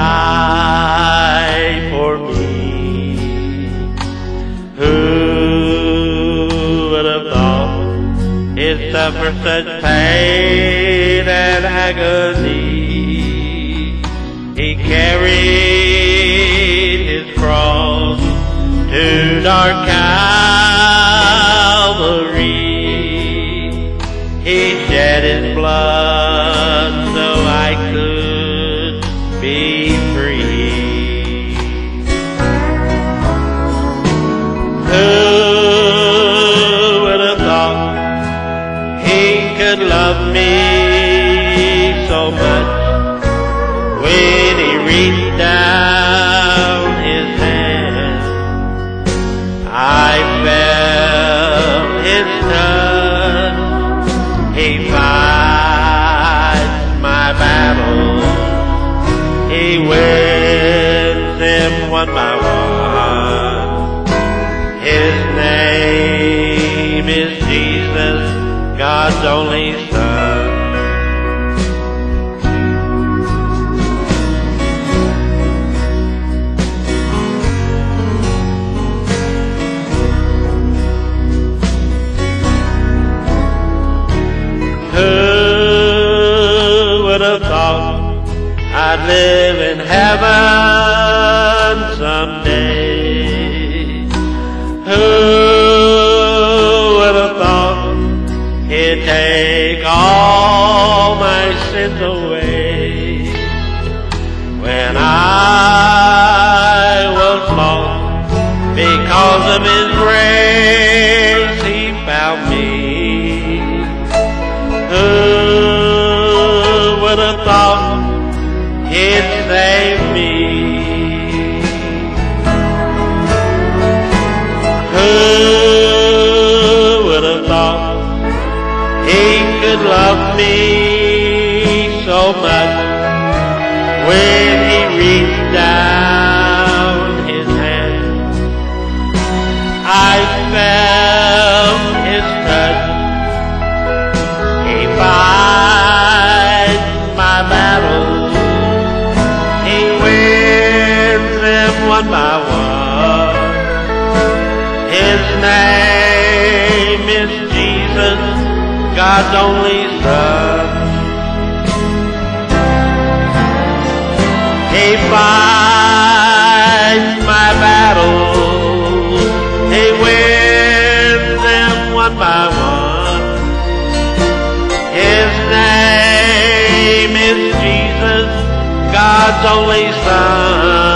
die for me. Who would have thought he'd suffer such pain and agony? He carried his cross to dark Calvary. He shed his blood so I could be free. Who would have thought he could love me so much? When he reached down his hand, I felt his touch. He fights my battles. He wins them one by one. His name is Jesus, God's only Son. Who would have thought I'd live in heaven someday? Who would have thought he'd take all my sins away? When I was lost, because of his grace he found me. Who would have thought he'd save me? Who would have thought he could love me so much? When he reached down his hand, I felt his touch. He fights my battles. He wins them one by one. His name is Jesus, God's only Son. He fights my battles. He wins them one by one. His name is Jesus, God's only Son.